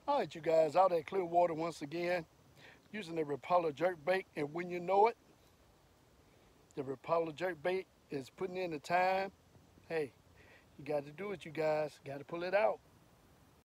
All right, you guys, out at Clearwater once again, using the Rapala jerkbait, and when you know it, the Rapala jerkbait is putting in the time. Hey, you got to do it, you guys. Got to pull it out.